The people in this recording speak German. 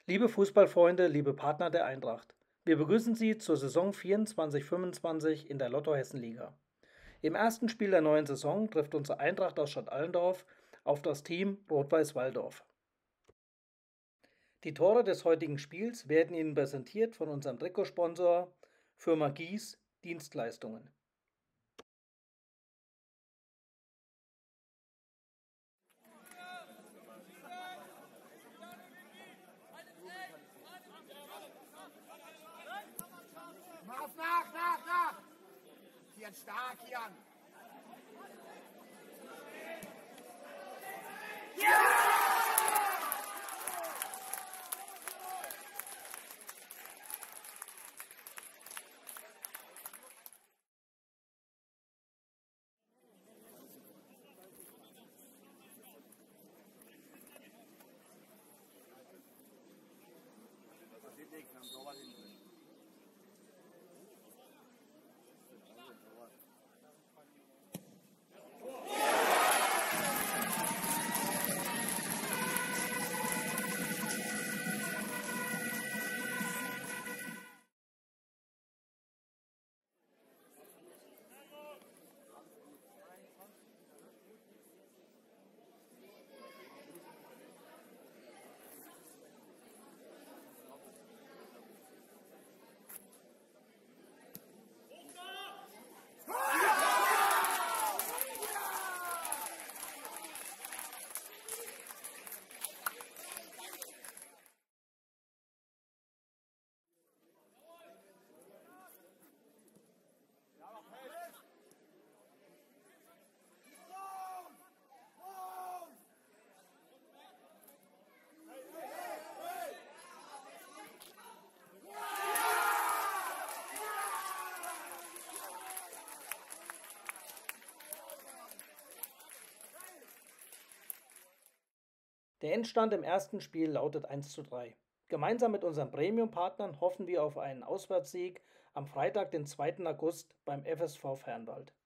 Liebe Fußballfreunde, liebe Partner der Eintracht, wir begrüßen Sie zur Saison 24/25 in der Lotto-Hessen-Liga. Im ersten Spiel der neuen Saison trifft unsere Eintracht aus Stadt Allendorf auf das Team Rot-Weiß Walldorf. Die Tore des heutigen Spiels werden Ihnen präsentiert von unserem Trikotsponsor Firma Gies Dienstleistungen. Mach auf nach! Kian, stark, Kian! Passiert nichts, wir haben Torwart hinten drin. Der Endstand im ersten Spiel lautet 1:3. Gemeinsam mit unseren Premium-Partnern hoffen wir auf einen Auswärtssieg am Freitag, den 2. August beim FSV Fernwald.